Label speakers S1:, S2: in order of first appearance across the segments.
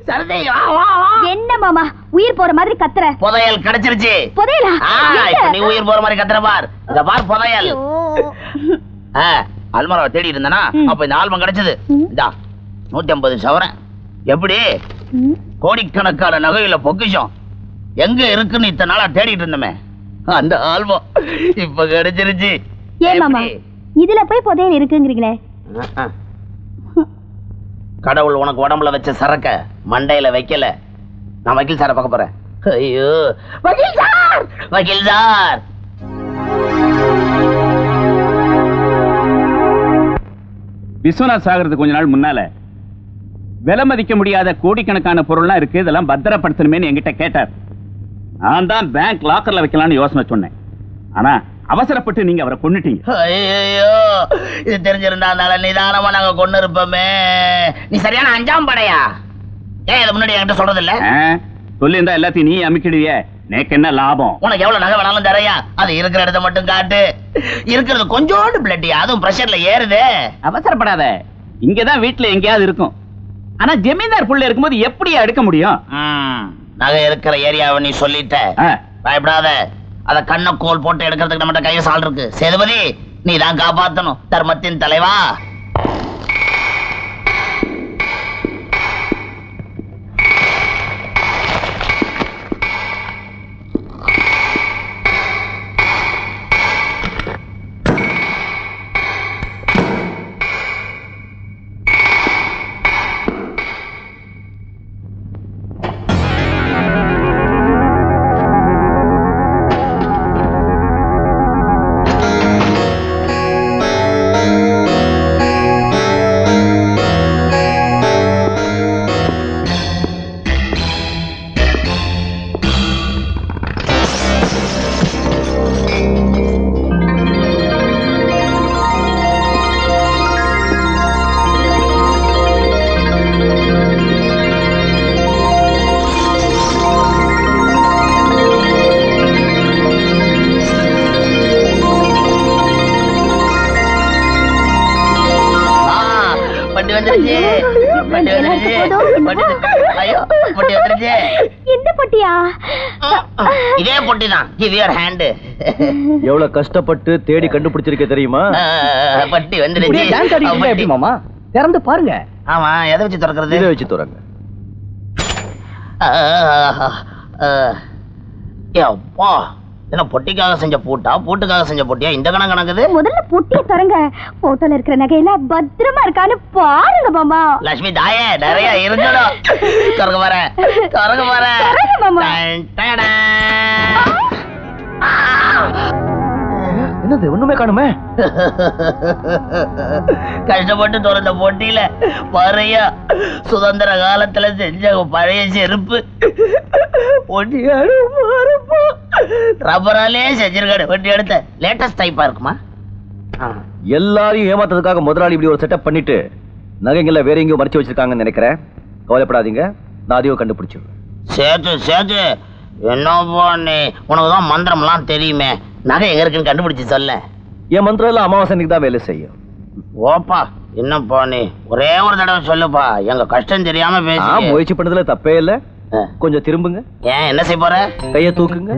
S1: என்ன மாமா உயிர் போற மாதிரி கத்துற?
S2: புதையல் கிடைச்சிருச்சு.
S1: புதையலா?
S2: நீ உயிர் போற மாதிரி கத்துற பார். இந்த பார் புதையல். அல்மராவை தேடி இருந்தனா அப்ப இந்த ஆல்பம் கிடைச்சது. இந்தா 150 சவரன். எப்படி கோடிக்கணக்கான நகையில பொக்கிஷம் எங்க இருக்குன்னு இத்தனை நாளா தேடிட்டு இருந்தமே, அந்த ஆல்பம் இப்ப கிடைச்சிருச்சு.
S1: ஏன் மாமா இதுல போய் புதையல் இருக்குங்கிறீங்களே?
S2: கடவுள் உனக்கு உடம்புல வச்ச சரக்க மண்டையில வைக்கல. நான் வக்கீல் சாரை பார்க்க போறேன். ஐயோ வக்கீல் சார், வக்கீல் சார்.
S3: விஸ்வநாத் சாகிறது கொஞ்ச நாள் முன்னால விலை மதிக்க முடியாத கோடிக்கணக்கான பொருள்லாம் இருக்கு, இதெல்லாம் பத்திரப்படுத்தணுமேன்னு என்கிட்ட கேட்டார். நான் தான் பேங்க் லாக்கர்ல வைக்கலாம்னு யோசனை சொன்னேன். ஆனா அவசரப்பட்டு நீங்க அவரை கொன்னுட்டீங்க.
S2: ஐயோ இது தெரிஞ்சிருந்தா நிதானமா நாங்க கொண்டு இருப்போமே. நீ சரியான அஞ்சாம் படையா? ஏன் இதை முன்னாடி என்கிட்ட சொல்றது இல்ல?
S3: சொல்லியிருந்தா எல்லாத்தையும் நீ அமைக்கிடுவிய, எனக்கு என்ன லாபம்?
S2: உனக்கு எவ்வளவு நகை வேணாலும் தரையா, அது இருக்கிற இடத்த மட்டும் காட்டு. இருக்கிறது கொஞ்சோண்டு பிளட்டியா, அதுவும் பிரஷர்ல ஏறுது.
S3: அவசரப்படாத, இங்கதான் வீட்டுல எங்கேயாவது இருக்கும். ஆனா ஜமீன்தார் புள்ள இருக்கும்போது எப்படி எடுக்க முடியும்?
S2: நகை இருக்கிற ஏரியாவை நீ சொல்லிட்ட, பயப்படாத. அத கண்ண கோல் போட்டு எடுக்கிறதுக்கு நம்ம கைய சால் இருக்கு. சேதுபதி நீ தான் காப்பாத்தணும், தர்மத்தின் தலைவா. இதே பொட்டிதான். Give your hand.
S4: எவ்வளவு கஷ்டப்பட்டு தேடி கண்டுபிடிச்சிருக்க தெரியுமா?
S2: பட்டி வந்துருச்சு.
S4: எப்படி மாமா திறந்து பாருங்க.
S2: ஆமா, எதை வச்சு திறக்கிறது?
S4: இதை வச்சு திறங்க.
S2: அப்பா என்ன பொட்டிக்காக செஞ்ச பூட்டா, பூட்டுக்காக செஞ்ச பொட்டியா? இந்த கணக்கு கணக்குது.
S1: முதல்ல பொட்டியை தரங்க. போட்டோல இருக்கிற நகையெல்லாம் பத்திரமா இருக்கான்னு பாருங்க மாமா.
S2: லட்சுமி தாயே நிறைய இருக்கணும். திறக்க வரேன், திறக்க வரேன் மாமா.
S4: என்னது ஒண்ணுமே காணுமே?
S2: கஷ்டப்பட்டு திறந்த பொட்டியில பழைய சுதந்திர காலத்துல செஞ்ச பழைய செருப்பு ரப்பராலே செஞ்சிருக்காரு. வண்டி எடுத்த லேட்டஸ்ட் டைப்பா இருக்குமா?
S4: எல்லாரையும் ஏமாத்துறதுக்காக முதலாளி இப்படி ஒரு செட்டப் பண்ணிட்டு நகைங்களை வேற எங்கேயும் மறைச்சு வச்சிருக்காங்கன்னு நினைக்கிறேன். கவலைப்படாதீங்க, நான் அதையும் கண்டுபிடிச்சிருவேன்.
S2: சேத்து சேத்து என்னப்பா நீ, உனக்குதான் மந்திரம்லாம் தெரியுமே, நகை எங்க இருக்குன்னு கண்டுபிடிச்சு சொல்ல.
S4: என் மந்திரம் எல்லாம் அமாவாசைக்கு தான் வேலை செய்யும்.
S2: ஓப்பா என்னப்பா நீ ஒரே ஒரு தடவை சொல்லுப்பா, எங்க கஷ்டம் தெரியாம பேசி.
S4: முயற்சி பண்ணதுல தப்பே இல்ல. கொஞ்சம் திரும்புங்க.
S2: ஏன் என்ன செய்ய போற?
S4: கைய தூக்குங்க.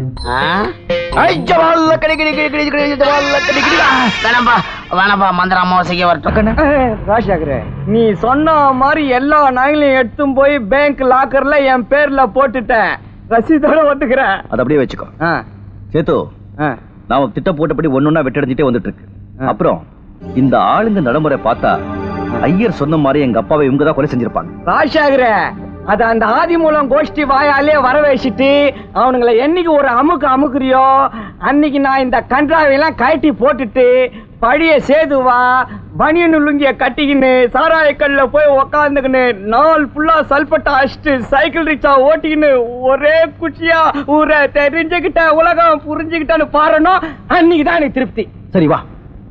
S2: வேணாம்பா வேணாம்பா, மந்திர அமாவாசைக்கு வரட்டும்.
S5: ராஜாகரே, நீ சொன்ன மாதிரி எல்லா நகைகளையும் எடுத்தும் போய் பேங்க் லாக்கர்ல என் பேர்ல போட்டுட்டேன். ரசீதோட ஒத்துக்கிறேன்.
S4: அது அப்படியே வச்சுக்கோ. சேத்து, நாம திட்ட போட்டபடி ஒன்னொன்னா வெட்டடிச்சிட்டே வந்துட்டு இருக்கு. அப்புறம் இந்த ஆளுங்க நடைமுறை பார்த்தா ஐயர் சொன்ன மாதிரி எங்க அப்பாவை இவங்க தான் கொலை செஞ்சிருப்பாங்க.
S5: ராஜாகரே, அத அந்த ஆதி மூலம் கோஷ்டி வாயாலே வர வச்சுட்டு அவனுங்களை என்னைக்கு ஒரு அமுக்குறியோ அன்னைக்கு நான் இந்த கன்றாவையெல்லாம் கட்டி போட்டுட்டு பழைய சேதுவா பனியன் லுங்கிய கட்டிக்கின்னு சாராயக்கல்ல போய் உக்காந்துக்கின்னு நாள் ஃபுல்லா சல்பட்டா அடிச்சுட்டு சைக்கிள் ரிக்ஷா ஓட்டிக்கின்னு ஒரே குச்சியா ஊரை தெரிஞ்சுக்கிட்ட உலகம் புரிஞ்சுக்கிட்டான்னு பாருனோ அன்னைக்குதான் எனக்கு திருப்தி.
S4: சரி வா.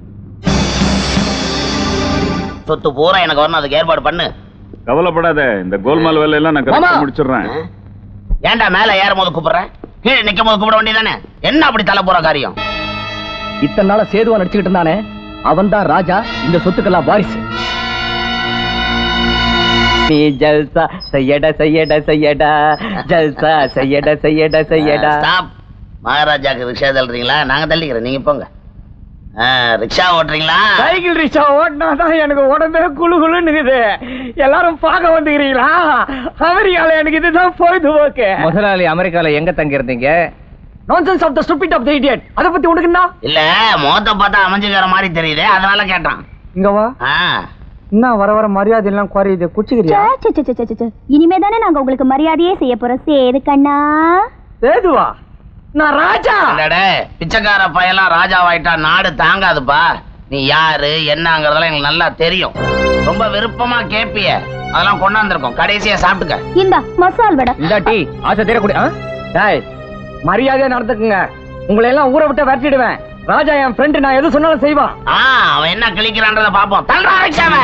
S2: சொத்து பூரா எனக்கு வரணும், அதுக்கு ஏற்பாடு பண்ணு.
S3: கவலைப்படாத, இந்த கோல்மால் வேலை எல்லாம் நான் கரெக்டா முடிச்சிடுறேன்.
S2: ஏன்டா மேல ஏறும் போது கூப்பிடுறேன், கீழே நிக்கும் போது கூப்பிட வேண்டியதானே? என்ன அப்படி தலை போற காரியம்?
S4: இத்தனை நாள சேதுவா நடிச்சுக்கிட்டு இருந்தானே, அவன் தான் ராஜா, இந்த சொத்துக்கெல்லாம் வாரிசு.
S5: நீ ஜல்சா செய்யடா செய்யடா செய்யடா ஜல்சா செய்யடா செய்யடா செய்யடா.
S2: ஸ்டாப். மகாராஜாக்கு ரிக்ஷா தள்ளுறீங்களா? நாங்க தள்ளிக்கிறோம், நீங்க போங்க. ரிக்ஷா ஓட்டுறீங்களா?
S5: சைக்கிள் ரிக்ஷா ஓட்டினாதான் எனக்கு உடம்பே குழு குழுன்னு. எல்லாரும் பார்க்க வந்துக்கிறீங்களா? அமெரிக்கால எனக்கு இதுதான் பொழுதுபோக்கு.
S6: முதலாளி அமெரிக்கால எங்க தங்கி இருந்தீங்க?
S5: Nonsense of the stupid of the idiot. அத பத்தி உனக்கு என்ன?
S2: இல்ல, மோத்த பார்த்தா அமைஞ்சுக்கிற மாதிரி தெரியுது, அதனால கேட்டான்.
S5: இங்க வா. என்ன வர வர மரியாதை எல்லாம் குறையுது, குச்சிக்கிறியா?
S1: இனிமே தானே நாங்க உங்களுக்கு மரியாதையே செய்ய போறோம். சேது கண்ணா.
S5: சேதுவா? நான் ராஜா.
S2: பிச்சைக்கார பையெல்லாம் ராஜாவாயிட்டா நாடு தாங்காதுப்பா. நீ யாரு என்னங்கறதெல்லாம் எங்களுக்கு நல்லா தெரியும். ரொம்ப விருப்பமா கேப்பிய, அதெல்லாம் கொண்டாந்துருக்கோம். கடைசியா சாப்பிட்டுக்க.
S1: இந்த மசால் வடை.
S6: இந்த டீ ஆசை தீரக்கூடிய.
S5: டேய், மரியாதையா நடந்துக்குங்க. உங்களை எல்லாம் ஊரை விட்டு விரட்டிடுவேன். ராஜா என் ஃப்ரெண்ட், நான் எது சொன்னாலும் செய்வான்.
S2: அவன் என்ன கிளிக்கிறான்றத பாப்போம். தள்ளுறா ரிக்ஷாவை.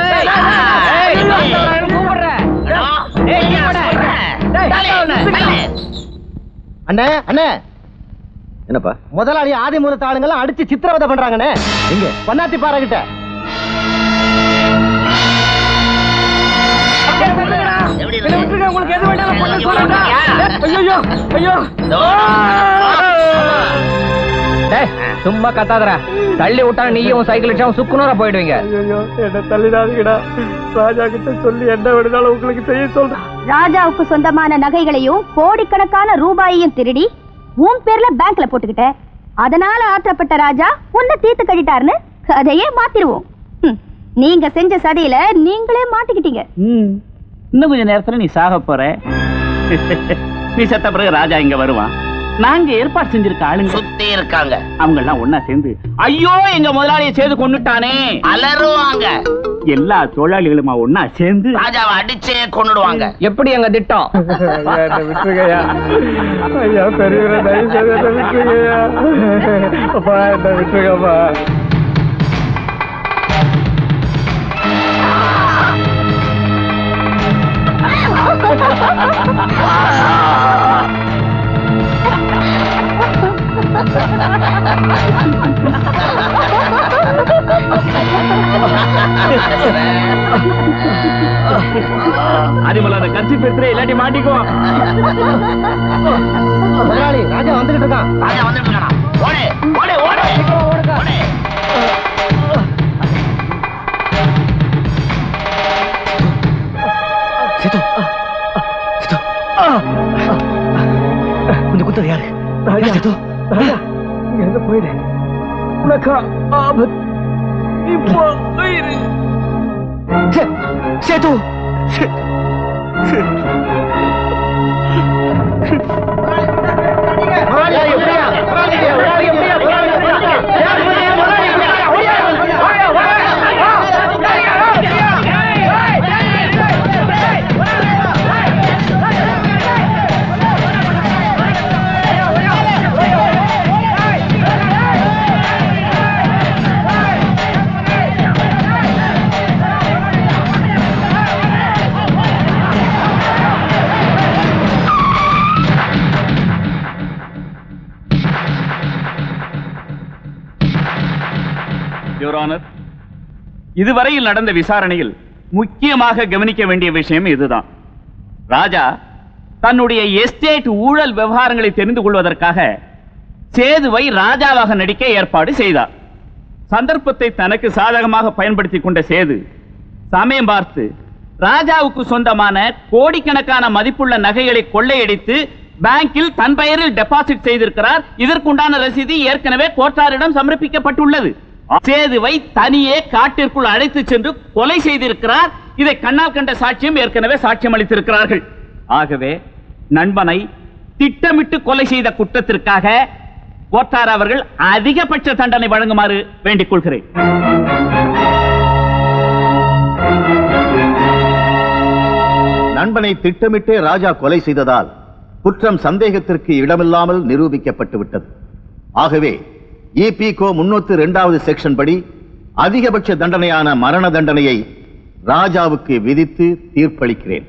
S6: அண்ணே அண்ணே,
S4: என்னப்பா?
S6: முதலாளி ஆதிமூலத்து ஆளுங்கெல்லாம் அடிச்சு சித்திரவதை பண்றாங்கண்ணே.
S4: எங்க?
S6: பண்ணாத்தி பாறைகிட்ட.
S5: உங்களுக்கு எது வேணாலும் பண்ண சொல்லுங்க. ஐயோ ஐயோ.
S6: சும்மா கத்தாதரா. தள்ளி விட்டா நீயும் சைக்கிள் ரிக்ஷாவும் சுக்குனூரா போயிடுவீங்க.
S5: ஐயோ, என்ன தள்ளிடாதீங்கடா. ராஜா கிட்ட சொல்லி என்ன வேணும்னாலும் உங்களுக்கு செய்ய சொல்றேன்.
S1: ராஜாவுக்கு சொந்தமான நகைகளையும் கோடிக்கணக்கான ரூபாயையும் திருடி உன் பேர்ல பேங்க்ல போட்டுக்கிட்ட. அதனால ஆத்திரப்பட்ட ராஜா உன்னை தீர்த்து கட்டிட்டாருன்னு கதையே மாத்திருவோம். நீங்க செஞ்ச சதியில நீங்களே மாட்டிக்கிட்டீங்க.
S3: இன்னும் கொஞ்ச நேரத்துல நீ சாக போற. நீ செத்த பிறகு ராஜா இங்க வருவான். நாங்க ஏற்பாடு செஞ்சிருக்க ஆளுங்க
S2: சுத்தி இருக்காங்க.
S3: அவங்க எல்லாம் ஒன்னா சேர்ந்து ஐயோ எங்க முதலாளியை செய்து கொண்டுட்டானே
S2: அலறுவாங்க.
S3: எல்லா தொழிலாளிகளுமா ஒன்னா சேர்ந்து
S2: ராஜாவை அடிச்சே கொண்டுடுவாங்க.
S6: எப்படி எங்க திட்டம்?
S5: விட்டுருக்கையா ஐயா, பெரியவரை தயவு செய்து என்ன விட்டுருக்கையா. அப்பா, என்ன விட்டுருக்கப்பா.
S3: அதிமல அந்த கட்சி பெற்ற இல்லாட்டி மாட்டிக்குவோம்.
S6: முதலாளி ராஜா வந்துகிட்டு இருக்கான்.
S2: ராஜா வந்துட்டு இருக்கானா? ஓடு ஓடு ஓடு ஓடு.
S4: சேது, சேது. கொஞ்சம் குத்தர் யாரு?
S5: ராஜா,
S4: சேது.
S5: ராஜா, இங்க இருந்து போயிடு. உனக்கு ஆபத். இப்போ போயிரு.
S4: சேது.
S3: இதுவரையில் நடந்த விசாரணையில் முக்கியமாக கவனிக்க வேண்டிய விஷயம் இதுதான். ராஜா தன்னுடைய எஸ்டேட் ஊழல் விவகாரங்களை தெரிந்து கொள்வதற்காக சேதுவை ராஜாவாக நடிக்க ஏற்பாடு செய்தார். சந்தர்ப்பத்தை தனக்கு சாதகமாக பயன்படுத்திக் கொண்ட சேது சமயம் பார்த்து ராஜாவுக்கு சொந்தமான கோடிக்கணக்கான மதிப்புள்ள நகைகளை கொள்ளையடித்து பேங்கில் தன் பெயரில் டெபாசிட் செய்திருக்கிறார். இதற்குண்டான ரசீது ஏற்கனவே கோர்ட்டாரிடம் சமர்ப்பிக்கப்பட்டுள்ளது. சேதுவை தனியே காட்டிற்குள் அழைத்து சென்று கொலை செய்திருக்கிறார். இதை கண்ணால் கண்ட சாட்சியம் ஏற்கனவே சாட்சியம் அளித்திருக்கிறார்கள். ஆகவே நண்பனை திட்டமிட்டு கொலை செய்த குற்றத்திற்காக கோட்டார் அவர்கள் அதிகபட்ச தண்டனை வழங்குமாறு வேண்டிக் கொள்கிறேன்.
S7: நண்பனை திட்டமிட்டே ராஜா கொலை செய்ததால் குற்றம் சந்தேகத்திற்கு இடமில்லாமல் நிரூபிக்கப்பட்டு விட்டது. ஆகவே EPCO 302வது செக்ஷன் படி அதிகபட்ச தண்டனையான மரண தண்டனையை ராஜாவுக்கு விதித்து தீர்ப்பளிக்கிறேன்.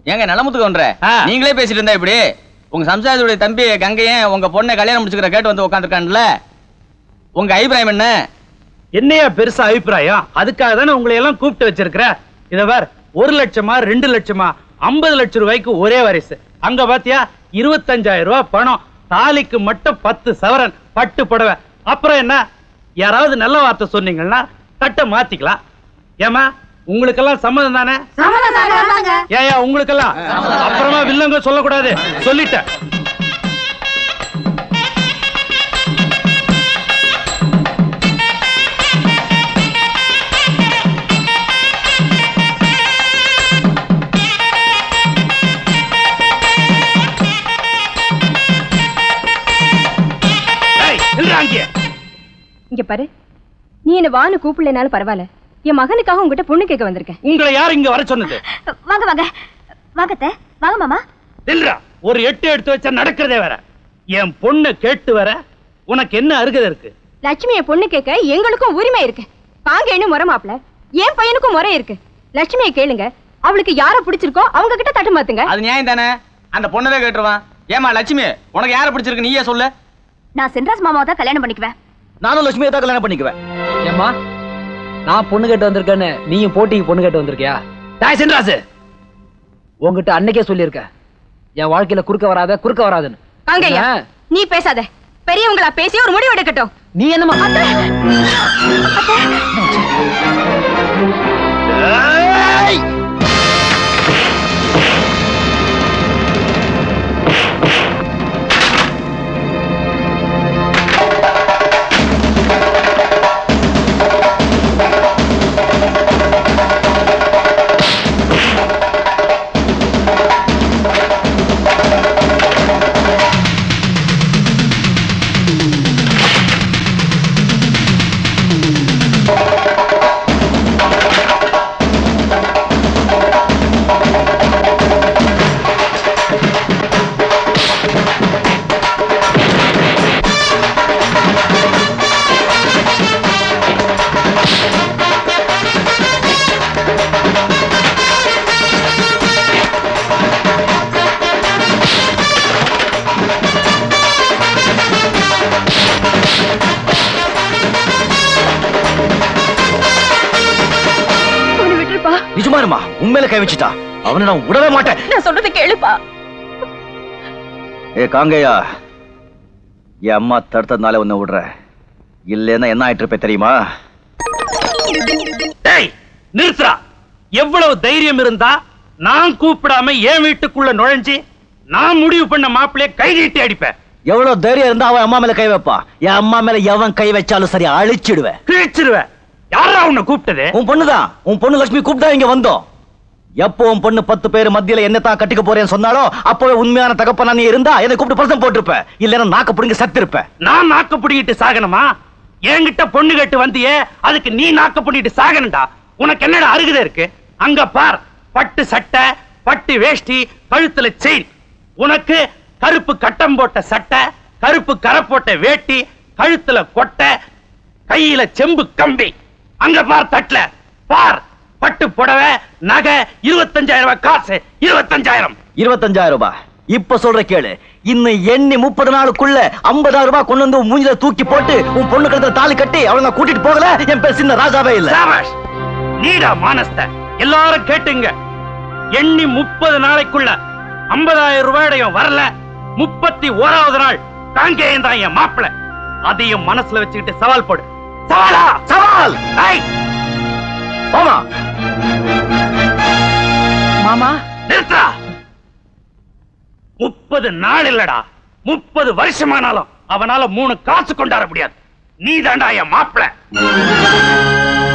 S8: ஏங்க நலமுத்துக்கு ஒன்ற நீங்களே பேசிட்டு இருந்தா இப்படி உங்க சம்சாரத்துடைய தம்பி கங்கையன் உங்க பொண்ணை கல்யாணம் முடிச்சுக்கிற கேட்டு வந்து உட்காந்துருக்கான்ல உங்க அபிப்பிராயம் என்ன?
S9: என்னையா பெருசா அபிப்பிராயம்? அதுக்காக தானே உங்களை எல்லாம் கூப்பிட்டு வச்சிருக்கிற. இத பார், 1 லட்சமா 2 லட்சமா 50 லட்சம் ரூபாய்க்கு ஒரே வாரிசு. அங்க பாத்தியா 25,000 ரூபாய் பணம், தாலிக்கு மட்டும் 10 சவரன் பட்டு புடவை. அப்புறம் என்ன, யாராவது நல்ல வார்த்தை சொன்னீங்கன்னா தட்டை மாத்திக்கலாம். ஏமா உங்களுக்கெல்லாம் சம்மதம் தானே? ஏயா உங்களுக்கெல்லாம்? அப்புறமா வில்லங்க சொல்லக்கூடாது, சொல்லிட்டேன்.
S10: இங்க பாரு, நீ என்ன வான்னு கூப்பிடலனாலும் பரவாயில்ல, என் மகனுக்காக உங்ககிட்ட பொண்ணு கேட்க வந்திருக்கேன்.
S9: உங்களை யார் இங்க வர சொன்னது?
S1: வாங்க வாங்க வாங்கத்த வாங்க மாமா.
S9: இல்லடா, ஒரு 8 எடுத்து வச்சா நடக்கிறதே வேற. என் பொண்ணு கேட்டு வர உனக்கு என்ன அருகதை இருக்கு?
S10: லட்சுமியை பொண்ணு கேட்க எங்களுக்கும் உரிமை இருக்கு. காங்கேன்னு முறை மாப்பிள, என் பையனுக்கும் முறை இருக்கு. லட்சுமியை கேளுங்க, அவளுக்கு யார பிடிச்சிருக்கோ அவங்க கிட்ட தட்டு மாத்துங்க.
S8: அது நியாயம் தானே, அந்த பொண்ணவே கேட்டுருவான். ஏமா லட்சுமி, உனக்கு யார பிடிச்சிருக்கு நீயே சொல்லு.
S1: நான் சென்ட்ராஸ் மாமாவை தான் கல்யாணம் பண்ணிக்குவேன்.
S4: நானும் லட்சுமியை தான் கல்யாணம் பண்ணிக்குவேன்.
S6: ஏம்மா, நான் பொண்ணு கேட்டு வந்திருக்கேன்னு நீயும் போட்டிக்கு பொண்ணு கேட்டு வந்திருக்கியா?
S9: டாய் சென்றாசு,
S6: உங்ககிட்ட அன்னைக்கே சொல்லியிருக்க என் வாழ்க்கையில குறுக்க வராதுன்னு.
S10: காங்கேயா, நீ பேசாத. பெரியவங்களா பேசி ஒரு முடிவு எடுக்கட்டும்.
S6: நீ என்னமா
S4: நிஜமானுமா? உண்மையில கை வச்சுட்டா அவனை நான் விடவே மாட்டேன்.
S10: நான் சொல்றது கேளுப்பா.
S4: ஏ காங்கையா, என் அம்மா தடுத்ததுனால உன்னை விடுற, இல்லைன்னா என்ன ஆயிட்டு இருப்ப தெரியுமா?
S9: டேய் நிறுத்துறா. எவ்வளவு தைரியம் இருந்தா நான் கூப்பிடாம என் வீட்டுக்குள்ள நுழைஞ்சு நான் முடிவு பண்ண மாப்பிள்ளைய கை நீட்டி அடிப்பேன்.
S4: எவ்வளவு தைரியம் இருந்தா அவன் அம்மா மேல கை வைப்பா. என் அம்மா மேல எவன் கை வச்சாலும் சரி அழிச்சிடுவேன்,
S9: கிழிச்சிடுவேன். யாரா உன்னை கூப்பிட்டது?
S4: உன் பொண்ணுதான். உன் பொண்ணு லட்சுமி கூப்பிட்டா இங்க வந்தோம். எப்போ உன் பொண்ணு 10 பேர் மத்தியில என்னத்தான் கட்டிக்க போறேன்னு சொன்னாலோ அப்பவே உண்மையான தகப்பனா நீ இருந்தா என்னை கூப்பிட்டு பிரசம் போட்டிருப்ப, இல்லன்னா நாக்க புடிங்க சத்திருப்ப.
S9: நான் நாக்க புடிங்கிட்டு சாகணுமா? என்கிட்ட பொண்ணு கேட்டு வந்தியே, அதுக்கு நீ நாக்க புடிங்கிட்டு சாகணும்டா. உனக்கு என்னடா அருகதை இருக்கு? அங்க பார், பட்டு சட்டை, பட்டு வேஷ்டி, கழுத்துல செயின். உனக்கு கருப்பு கட்டம் போட்ட சட்டை, கருப்பு கரை போட்ட வேட்டி, கழுத்துல கொட்டை, கையில செம்பு கம்பி. அங்க பார் தட்டுல பார், பட்டு புடவை, நகை, 25,000 ரூபாய் காசு. 25,000
S4: ரூபாய். இப்ப சொல்ற கேளு, இன்னும் எண்ணி 30 நாளுக்குள்ள 50,000 ரூபாய் கொண்டு வந்து மூஞ்சில தூக்கி போட்டு உன் பொண்ணு கழுத்துல தாலி கட்டி அவளை நான் கூட்டிட்டு போகல, என் பேர் சின்ன ராஜாவே இல்ல.
S9: நீடா மானஸ்த. எல்லாரும் கேட்டுங்க, எண்ணி 30 நாளைக்குள்ள 50,000 ரூபாயும் வரல, 31வது நாள் காங்கேயன் தான் என் மாப்பிள்ளை. அதையும் மனசுல வச்சுக்கிட்டு சவால் போடு. சவாலா? சவால். மாமா
S6: மாமா
S9: நிறுத்தா. 30 நாள் இல்லடா, 30 வருஷமானாலும் அவனால 3 காசு கொண்டாட முடியாது. நீ தாண்டா என் மாப்பிள்ளை.